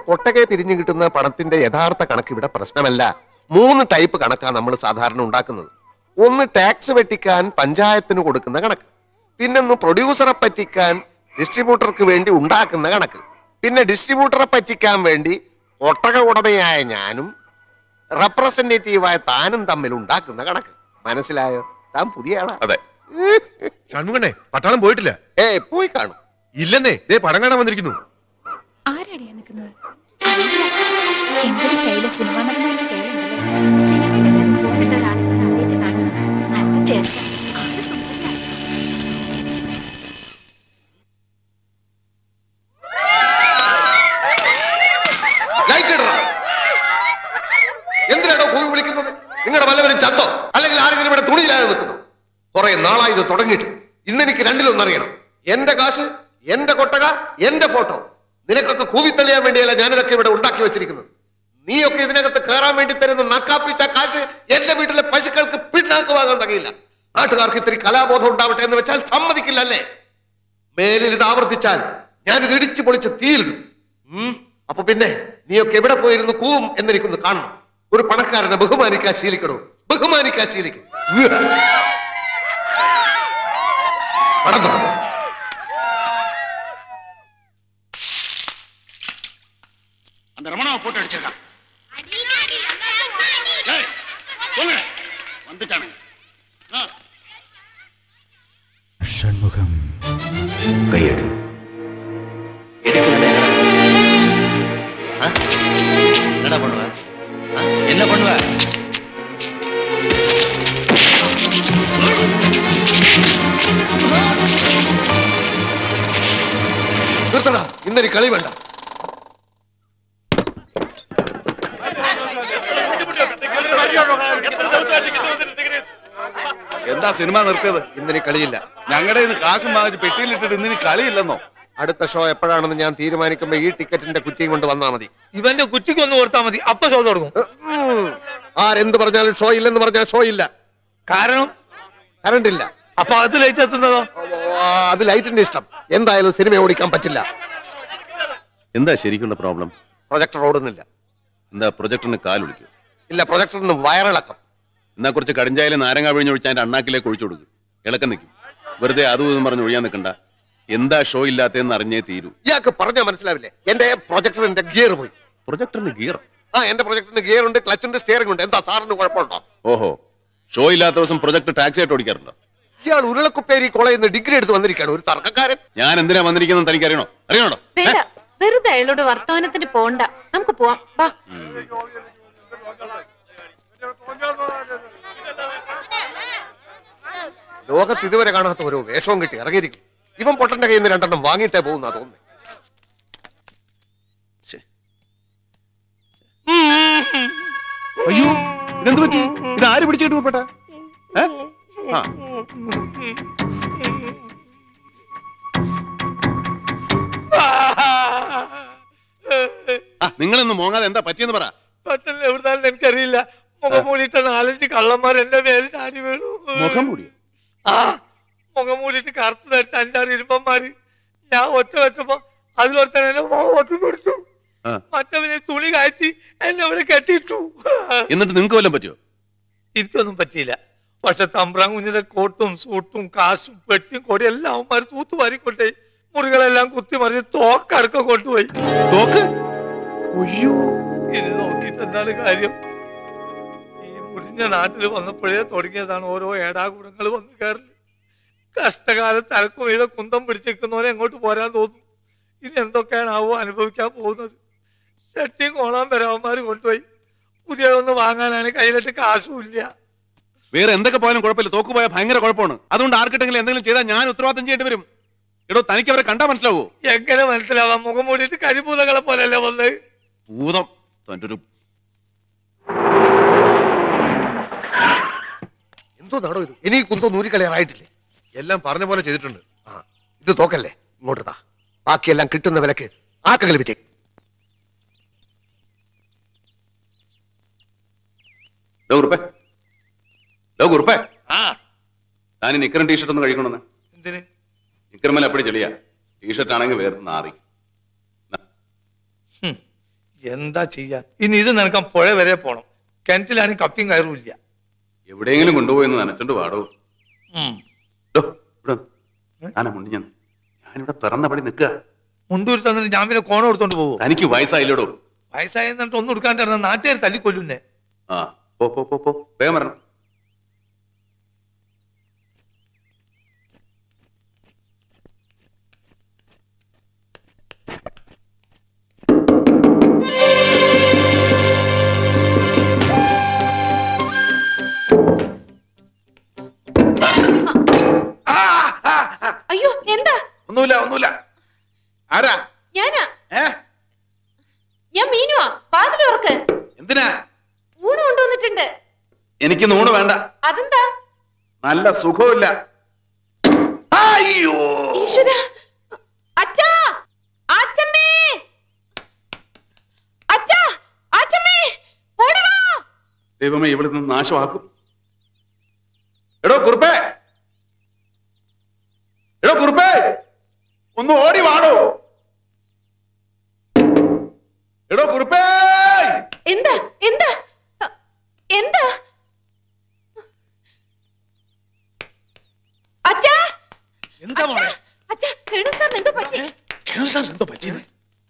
കൊട്ടകെ പിരിഞ്ഞു കിട്ടുന്ന പണത്തിന്റെ യഥാർത്ഥ കണക്ക് ഇവിടെ പ്രശ്നമല്ല. 3 ടൈപ്പ് കണക്കാണ് നമ്മൾ സാധാരണ ഉണ്ടാക്കുന്നത്. ഒന്ന് ടാക്സ് വെട്ടിക്കാൻ പഞ്ചായത്തിന് കൊടുക്കുന്ന കണക്ക്, പിന്നൊന്ന് പ്രൊഡ്യൂസറെ പറ്റിക്കാൻ ഡിസ്ട്രിബ്യൂട്ടർക്ക് വേണ്ടി ഉണ്ടാക്കുന്ന കണക്ക്, പിന്നെ ഡിസ്ട്രിബ്യൂട്ടറെ പറ്റിക്കാൻ വേണ്ടി ഒട്ടക ഉടമയായ ഞാനും റെപ്രസെന്റേറ്റീവായ താനും തമ്മിൽ ഉണ്ടാക്കുന്ന കണക്ക്. മനസ്സിലായോ? താൻ പുതിയ ആളാ. അതെ. ഷൺമുഖനെ പട്ടാളം പോയിട്ടില്ല? പോയി കാണും. ഇല്ലെന്നേ, ദേ പടം കാണാൻ വന്നിരിക്കുന്നു. ആരാടിയാ നിൽക്കുന്നത്? എന്തൊരു സ്റ്റൈല് സിനിമ നടന്മാരുടെ സ്റ്റൈലുണ്ടല്ലേ. നല്ല ചേർച്ച. എന്തിനാണോ പോയി വിളിക്കുന്നത്? നിങ്ങളുടെ വല്ലവരും ചത്തോ അല്ലെങ്കിൽ ആരെങ്കിലും ഇവിടെ തുണിയില്ലാതെ നിൽക്കുന്നു? കുറെ നാളായി ഇത് തുടങ്ങിയിട്ട്. ഇന്നെനിക്ക് രണ്ടിലൊന്നറിയണം. എന്റെ കാശ്, എന്റെ കൊട്ടക, എന്റെ ഫോട്ടോ. നിനക്കൊക്കെ കൂവിത്തള്ളിയാൻ വേണ്ടിയല്ല ഞാനിതൊക്കെ ഇവിടെ ഉണ്ടാക്കി വെച്ചിരിക്കുന്നത്. നീയൊക്കെ ഇതിനകത്ത് കയറാൻ വേണ്ടി തരുന്ന നക്കാപ്പിച്ച കാശ് എന്റെ വീട്ടിലെ പശുക്കൾക്ക് പിന്നാക്ക് വാങ്ങാൻ തകയില്ല. നാട്ടുകാർക്ക് ഇത്തിരി കലാബോധം ഉണ്ടാവട്ടെ എന്ന് വെച്ചാൽ സമ്മതിക്കില്ല അല്ലേ? മേലിൽ ഇത് ആവർത്തിച്ചാൽ ഞാനിത് ഇടിച്ചു പൊളിച്ച് തീയിലിടും. അപ്പൊ പിന്നെ നീയൊക്കെ എവിടെ പോയിരുന്നു കൂവും എന്നെനിക്കൊന്ന് കാണണം. ഒരു പണക്കാരനെ ബഹുമാനിക്കാൻ ശീലിക്കണോ? ബഹുമാനിക്കാൻ ശീലിക്കും. പണം തുടങ്ങും. அந்த ரமணாவை போட்டு அடிச்சிருக்கான். வந்துட்டானே. ஷண்முகம் கையெடு. என்னடா பண்ணுவ? என்ன பண்ணுவ? നിർത്തടാ, ഇന്നൊരു കളി വേണ്ട. എന്താ സിനിമ നിർത്തിയത്? ഇന്നിനി കളിയില്ല. ഞങ്ങളുടെ ഇന്ന് കാശും വാങ്ങിച്ച് പെട്ടിയിലിട്ടിട്ട് ഇന്നിനി കളിയില്ലെന്നോ? അടുത്ത ഷോ എപ്പോഴാണെന്ന് ഞാൻ തീരുമാനിക്കുമ്പോ ഈ ടിക്കറ്റിന്റെ കുറ്റിയും കൊണ്ട് വന്നാ മതി. ഇവന്റെ കുറ്റിക്ക് ഒന്ന് കൊടുത്താൽ മതി, അപ്പൊ ഷോ തുടങ്ങും. ആരെന്ത് പറഞ്ഞാലും ഷോ ഇല്ലെന്ന് പറഞ്ഞാൽ ഷോ ഇല്ല. കാരണം കറണ്ട് ഇല്ല. അപ്പൊ അത് ലൈറ്റ് എത്തുന്നതോ? അത് ലൈറ്റിന്റെ ഇഷ്ടം. എന്തായാലും സിനിമ ഓടിക്കാൻ പറ്റില്ല. എന്താ ശരിക്കുള്ള പ്രോബ്ലം? പ്രൊജക്ടർ ഓടുന്നില്ല. എന്താ പ്രൊജക്ടറിന് കാലൊളിക്കും? ഇല്ല, പ്രൊജക്ടറിന് വയറിളക്കം. എന്നാ കുറച്ച് കടിഞ്ചായാലും നാരങ്ങ പിഴിഞ്ഞൊഴിച്ച് അതിന്റെ അണ്ണാക്കിലേക്ക് ഒഴിച്ചു കൊടുക്കും. ഇളക്കം നിൽക്കും. വെറുതെ അതും ഇതും പറഞ്ഞ് ഒഴിയാൻ നിൽക്കണ്ട. എന്താ ഷോ ഇല്ലാത്തതെന്ന് അറിഞ്ഞേ തീരൂ. ഇയാൾക്ക് പറഞ്ഞാൽ മനസ്സിലാവില്ലേ? എന്റെ പ്രൊജക്ടറിന്റെ ഗിയർ പോയി. പ്രൊജക്ടറിന് ഗിയർ? എന്റെ പ്രൊജക്ടറിന് ഗിയർ ഉണ്ട്, ക്ലച്ച് ഉണ്ട്, സ്റ്റിയറിംഗ് ഉണ്ട്. എന്താ സാറിന് കുഴപ്പമുണ്ടോ? ഓഹോ, ഷോ ഇല്ലാത്ത ദിവസം പ്രൊജക്ടർ ടാക്സി ആയിട്ട് ഓടിക്കാറുണ്ടോ? ഇയാൾ ഉരുളക്കുപ്പേരി കോളേജിൽ നിന്ന് ഡിഗ്രി എടുത്ത് വന്നിരിക്കുകയാണ്. ഒരു തർക്കക്കാരൻ. ഞാൻ എന്തിനാ വന്നിരിക്കുന്നത് തനിക്ക് അറിയണോ? അറിയണോ? വെറുതെ അയാളോട് വർത്തമാനത്തിന് പോണ്ട, നമുക്ക് പോവാം. ലോകത്ത് ഇതുവരെ കാണാത്ത ഓരോ വേഷവും കിട്ടി ഇറങ്ങിയിരിക്കും. ഇവൻ പൊട്ടന്റെ കയ്യിൽ നിന്ന് 2 എണ്ണം വാങ്ങിയിട്ടേ പോകുന്ന തോന്നുന്നു. അയ്യോ, ഇതെന്ത് പറ്റി? ഇത് ആര് പിടിച്ചിട്ട് പോപ്പെട്ട? നിങ്ങളൊന്ന് മോങ്ങാതെ എന്താ പറ്റിയെന്ന് പറ. പെട്ടെന്ന് എവിടുന്നാലും എനിക്കറിയില്ല. മുഖം മൂടിയിട്ട് 4-5 കള്ളന്മാർ എന്റെ മേലെ ചാടി വീണു. മുഖം മൂടിയോ? മുഖം മൂടിയിട്ട് കറുത്ത് ധരിച്ച 5-6 ഇരുമ്പന്മാര്. ഞാൻ ഒച്ച വെച്ചപ്പോ അതിലൊരുത്തനെ ഒറ്റ പിടിച്ചു. മറ്റവനെ തുണി കയറ്റി എന്നെ അവിടെ കെട്ടിയിട്ടു. എന്നിട്ട് നിങ്ങൾക്ക് വല്ലതും പറ്റിയോ? എനിക്കൊന്നും പറ്റിയില്ല. പക്ഷെ തമ്പ്രാൻ കുഞ്ഞിന്റെ കോട്ടും സൂട്ടും കാശും പെട്ടിയും കൊടിയും എല്ലാം അവന്മാർ തൂത്തുവാരിക്കൊണ്ടേ മുറികളെല്ലാം കുത്തി മറിച്ച് തോക്കടക്കം കൊണ്ടുപോയി. തോക്ക്? ഇനി നോക്കിയിട്ട് എന്താണ് കാര്യം? ഈ മുടിഞ്ഞ നാട്ടിൽ വന്നപ്പോഴേ തുടങ്ങിയതാണ് ഓരോ ഏടാകൂടങ്ങൾ വന്നു കയറില്ല. കഷ്ടകാലത്ത് അരക്കും ചെയ്ത കുന്തം പിടിച്ചേക്കുന്നവരെ എങ്ങോട്ട് പോരാൻ തോന്നും. ഇനി എന്തൊക്കെയാണാവോ അനുഭവിക്കാൻ പോകുന്നത്. ഷട്ടിയും കോളാൻ വരാവന്മാര് കൊണ്ടുപോയി. പുതിയതൊന്ന് വാങ്ങാനാണ് കയ്യിലിട്ട് കാശും ഇല്ല. വേറെ എന്തൊക്കെ പോയാലും കുഴപ്പമില്ല, തോക്ക് പോയാൽ ഭയങ്കര കുഴപ്പമാണ്. അതുകൊണ്ട് ആർക്കിട്ടെങ്കിലും എന്തെങ്കിലും ചെയ്താൽ ഞാൻ ഉത്തരവാദിത്തം ചെയ്യേണ്ടി വരും. എടോ, തനിക്ക് അവരെ കണ്ടാ മനസ്സിലാവോ? എങ്ങനെ മനസ്സിലാവാം? മുഖം മൂടിയിട്ട് കരിഭൂതങ്ങളെ പോലല്ലേ വന്നത്. ഭൂതം തന്റെ ഒരു എന്തോ നാടോ ഇത്? ഇനി കുന്തോ നൂരിക്കളയാറായിട്ടില്ലേ? എല്ലാം പറഞ്ഞ പോലെ ചെയ്തിട്ടുണ്ട്. ഇത് തോക്കല്ലേ, ഇങ്ങോട്ട് താ. ബാക്കിയെല്ലാം കിട്ടുന്ന വിലക്ക് ആർക്കെങ്കിലും വിറ്റേ. ഞാൻ നിക്കറും ടീഷർട്ട് ഒന്ന് കഴിക്കണമെന്ന്. എന്തിന്? നിക്കർമേൽ അപ്പടി ചെളിയാ, ടീഷർട്ട് ആണെങ്കിൽ വേറെ നാറി. എന്താ ചെയ്യാ? ഇനി ഇത് നനക്കാൻ പുഴ വരെ പോണം. കിണറ്റിലാണെങ്കിൽ കപ്പിയും കയറുമില്ല. എവിടെയെങ്കിലും കൊണ്ടുപോയെന്ന് നനച്ചോണ്ട് പാടോ. ഞാനിവിടെ പിറന്നപടി നിൽക്കുക. മുണ്ടൂരി തന്നിട്ട് ഞാൻ പിന്നെ കോണം എടുത്തോണ്ട് പോകും. തനിക്ക് വയസ്സായില്ലോടോ. വയസ്സായി എന്നിട്ട് ഒന്നും എടുക്കാണ്ടിരുന്ന നാട്ടുകാർ തല്ലിക്കൊല്ലുന്നേ. ആ പോ പോ പോ പോ വേഗം വരണം. അയ്യോ എന്താ? ഒന്നുമില്ല ഒന്നുമില്ല. ആരാ? ഞാനാ. ഞാൻ മീനുവാ. വാതിൽ തുറക്ക്. എന്തിനാ? ഊണ് കൊണ്ടുവന്നിട്ടുണ്ട്. എനിക്ക് നൂണ് വേണ്ട. അതെന്താ? നല്ല സുഖമില്ല. അയ്യോ ഈശ്വര. അച്ഛാ, ആച്ചമ്മേ, അച്ഛാ, ആച്ചമ്മേ, ഓടി വാ. ദൈവമേ, ഇവിടെ നിന്ന് നാശമാക്കും. എടോ കുറുപ്പേ, എടോ കുറുപ്പേ, ഒന്ന് ഓടി വാടോ. എടോ കുറുപ്പേ. എന്താ എന്താ എന്താ? അച്ഛാ, എന്താ മോളെ? അച്ഛാ, കേണൽ സാർ എന്തോ പറ്റി? കേണൽ സാർ എന്തോ പറ്റിയെന്ന്?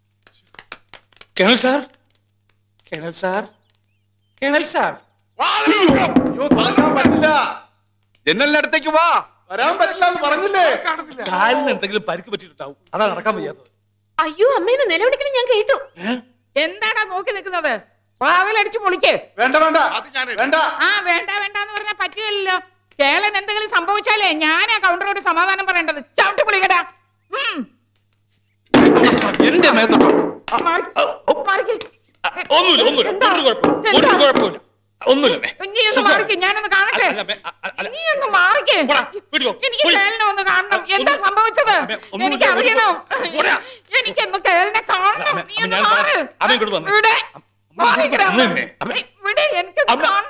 Colonel sir, colonel sir, colonel sir. വരാൻ പറ്റില്ല. ജനലിന്റെ അടുത്തേക്ക് വാ. വരാൻ പറ്റില്ല എന്ന് പറഞ്ഞില്ലേ? കാലിന് എന്തെങ്കിലും പരിക്ക് പറ്റിയിട്ടുണ്ടാവും. അതാ നടക്കാൻ വയ്യാത്തത്. അയ്യോ, അമ്മേനെ നിലവിളിക്കണം ഞാൻ കേട്ടു. എന്താടാ നോക്കി നിൽക്കുന്നത്? വാതിലടിച്ചു പൊളിക്ക്. വേണ്ട വേണ്ട വേണ്ട. ആ വേണ്ട വേണ്ടെന്ന് പറഞ്ഞാൽ പറ്റില്ലല്ലോ. കേളൻ എന്തെങ്കിലും സംഭവിച്ചാലേ ഞാനാ കൗണ്ടറോട് സമാധാനം പറയേണ്ടത്. ചവിട്ടി പൊളിക്കടാ. എന്റെ മേത്തോ ഞാനൊന്ന് കാണട്ടെ. നീ ഒന്ന് മാറിക്കേ. എനിക്ക് കേളനെ ഒന്ന് കാണണം. എന്താ സംഭവിച്ചത്? എനിക്ക് അറിയണം. എനിക്കൊന്ന് കേളനെ കാണണം. നീ ഒന്ന് മാറ്. ഇവിടെ മാറിക്കടാ. ഇവിടെ എനിക്ക്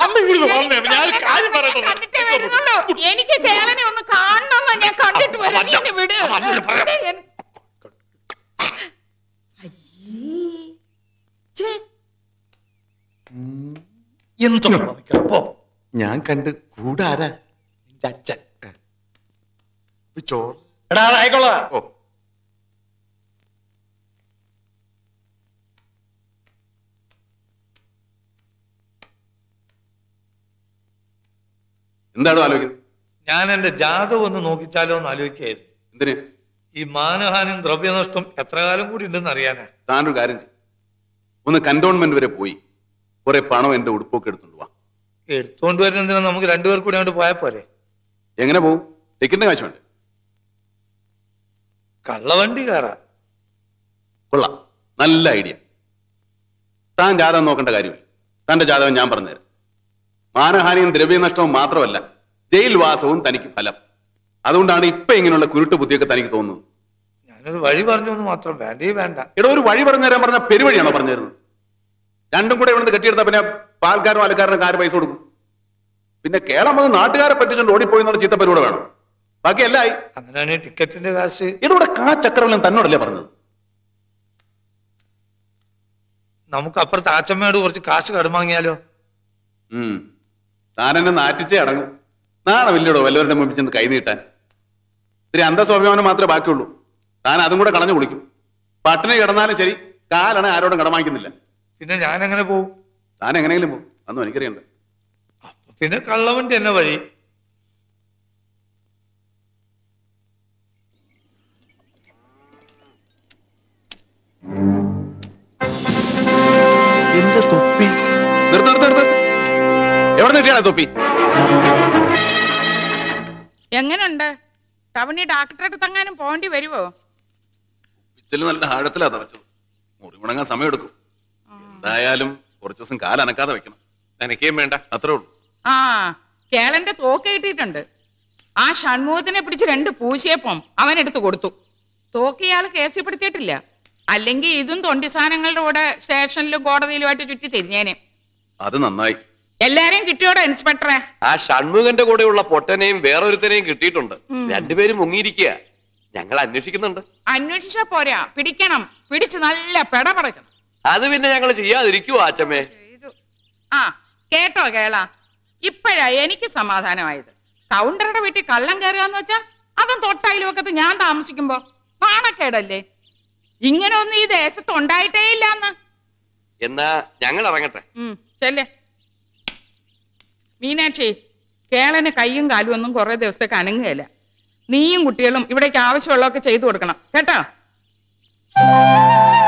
കണ്ടിട്ടേ വരുന്നുള്ളൂ. എനിക്ക് കേളനെ ഒന്ന് കാണണം. ഞാൻ കണ്ടിട്ട് വരാം. നീ ഒന്ന് വിട്. എന്തോ ഞാൻ കണ്ട് കൂടാരാ? നിന്റെ അച്ഛൻ. ചോറ് എടാ ആയിക്കോളാ. ഓ എന്താണോ ആലോചിക്കുന്നത്? ഞാൻ എന്റെ ജാതകം ഒന്ന് നോക്കിച്ചാലോ എന്ന് ആലോചിക്കായിരുന്നു. എന്തിന്? ഈ മാനഹാനിയും ദ്രവ്യനഷ്ടം എത്ര കാലം കൂടി ഉണ്ടെന്ന് അറിയാനാ. താനൊരു കാര്യം ചെയ്യും, ഒന്ന് കന്റോൺമെന്റ് വരെ പോയി കുറെ പണം എന്റെ ഉടുപ്പൊക്കെ എടുത്തോണ്ട് വാ. എടുത്തോണ്ട് വരുന്നതിന് നമുക്ക് രണ്ടുപേർ കൂടി അങ്ങോട്ട് പോയാൽ പോരെ? എങ്ങനെ പോകും? ടിക്കറ്റിന്റെ കാശ് വേണ്ടേ? കള്ളവണ്ടി കയറാ. കൊള്ളാം, നല്ല ഐഡിയ. താൻ ജാതകം നോക്കേണ്ട കാര്യമില്ല. തന്റെ ജാതകം ഞാൻ പറഞ്ഞുതരാം. മാനഹാനിയും ദ്രവ്യനഷ്ടവും മാത്രമല്ല, ജയിൽവാസവും തനിക്ക് ഫലം. അതുകൊണ്ടാണ് ഇപ്പൊ ഇങ്ങനെയുള്ള കുരുട്ട് ബുദ്ധിയൊക്കെ തനിക്ക് തോന്നുന്നത്. ഞാനൊരു വഴി പറഞ്ഞു എന്ന് മാത്രം. വേണ്ടേ വേണ്ട. എടോ, ഒരു വഴി പറഞ്ഞു തരാൻ പറഞ്ഞ പെരുവഴിയാണോ പറഞ്ഞു തരുന്നത്? രണ്ടും കൂടെ ഇവിടുന്ന് കെട്ടിയെടുത്താ പിന്നെ പാൽക്കാരും അലക്കാരനും കാര് പൈസ കൊടുക്കും. പിന്നെ കേരളം വന്ന് നാട്ടുകാരെ പറ്റിച്ചുകൊണ്ട് ഓടിപ്പോയി എന്നുള്ള ചീത്തപ്പരികൂടെ വേണം. ബാക്കി എല്ലായി. അങ്ങനെയാണെങ്കിൽ ടിക്കറ്റിന്റെ കാശ് ഇതിവിടെ ചക്രവലം തന്നോടല്ലേ പറഞ്ഞത്? നമുക്ക് അപ്പുറത്ത് ആച്ചമ്മയോട് കുറച്ച് കാശ് കടമാങ്ങിയാലോ? താൻ എന്നെ നാറ്റിച്ചേ അടങ്ങും. നാളെ വലിയടോ വല്ലവരുടെ മുമ്പിൽ ചെന്ന് കൈ നീട്ടാൻ. ഇത്തിരി അന്തസ്വാഭിമാനം മാത്രമേ ബാക്കിയുള്ളൂ. താൻ അതും കൂടെ കളഞ്ഞു കുളിക്കും. പട്ടിണി കിടന്നാലും ശരി, കാലാണ് ആരോടും കടമാക്കുന്നില്ല. പിന്നെ ഞാൻ എങ്ങനെ പോകും? താൻ എങ്ങനെയെങ്കിലും പോകും, അതൊന്നും എനിക്കറിയണ്ട. പിന്നെ കള്ളവണ്ടി എന്നെ വഴി. എന്റെ തൊപ്പി എവിടെ നിട്ടിയാണ് തൊപ്പി? എങ്ങനുണ്ട്? ടവണി ഡാക്ടറെ അടുത്തെങ്ങാനും പോകേണ്ടി വരുവോ? നല്ല ആഴത്തിലാ തറച്ചത്. മുറി ഉണങ്ങാൻ സമയമെടുക്കും. എന്തായാലും കുറച്ചു ദിവസം കാലനക്കാതെ വെക്കണം. നനയ്ക്കുകയും വേണ്ട, അത്രേ ഉള്ളൂ. ആ കേളന്റെ തോക്ക് കിട്ടിയിട്ടുണ്ട്. ആ ഷൺമുഖത്തിനെ പിടിച്ച് 2 പൂശിയപ്പം അവനെടുത്ത് കൊടുത്തു. തോക്ക് ഇയാൾ കേസിൽപ്പെടുത്തിയിട്ടില്ല. അല്ലെങ്കിൽ ഇതും തൊണ്ടി സാധനങ്ങളുടെ കൂടെ സ്റ്റേഷനിലും കോടതിയിലുമായിട്ട് ചുറ്റി തിരിഞ്ഞേനെ. അത് നന്നായി. എല്ലാരെയും കിട്ടിയോടെ ഇൻസ്പെക്ടറെ? ആ ഷൺമുഖന്റെ കൂടെയുള്ള പൊട്ടനെയും വേറൊരുത്തനെയും കിട്ടിയിട്ടുണ്ട്. രണ്ടുപേരും മുങ്ങിയിരിക്കുക. ഞങ്ങൾ അന്വേഷിക്കുന്നുണ്ട്. അന്വേഷിച്ചാ പോരാ, പിടിക്കണം. പിടിച്ച് നല്ല പെടപടക്കണം. അത് പിന്നെ ഞങ്ങൾ ചെയ്യാതിരിക്കുവോ അച്ഛമ്മേ? ആ കേട്ടോ കേള, ഇപ്പഴാ എനിക്ക് സമാധാനമായത്. കൗണ്ടറുടെ വീട്ടിൽ കള്ളം കയറുകയെന്ന് വെച്ചാ അതും തൊട്ടയിലുമൊക്കത്ത് ഞാൻ താമസിക്കുമ്പോ നാണക്കേടല്ലേ? ഇങ്ങനെ ഒന്നും ഈ ദേശത്ത് ഉണ്ടായിട്ടേ ഇല്ലാന്ന്. എന്നാ ഞങ്ങൾ ഇറങ്ങട്ടെ. ചെല്ലേ. മീനാക്ഷി, കേളന് കയ്യും കാലും ഒന്നും കുറെ ദിവസത്തേക്ക് അനങ്ങുകയില്ല. നീയും കുട്ടികളും ഇവിടേക്ക് ആവശ്യമുള്ളതൊക്കെ ചെയ്തു കൊടുക്കണം കേട്ടോ.